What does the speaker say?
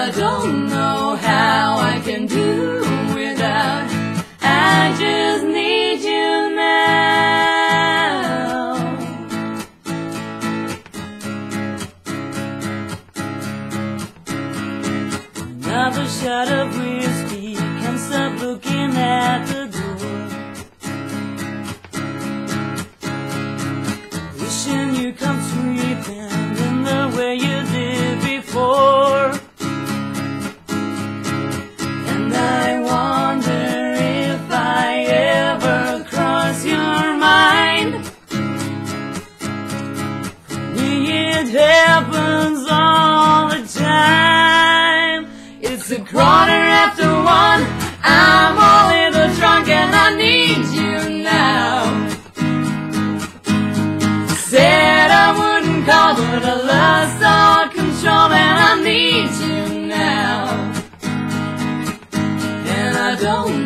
I don't know how I can do without. I just need you now. Another shot of whiskey, can't stop looking at the door. Wishing you come sweeping in the way you did before. And I wonder if I ever cross your mind. For me it happens all the time. It's 1:15, I'm a little drunk and I need you now. Said I wouldn't call, but I lost all control and I need you now. And I don't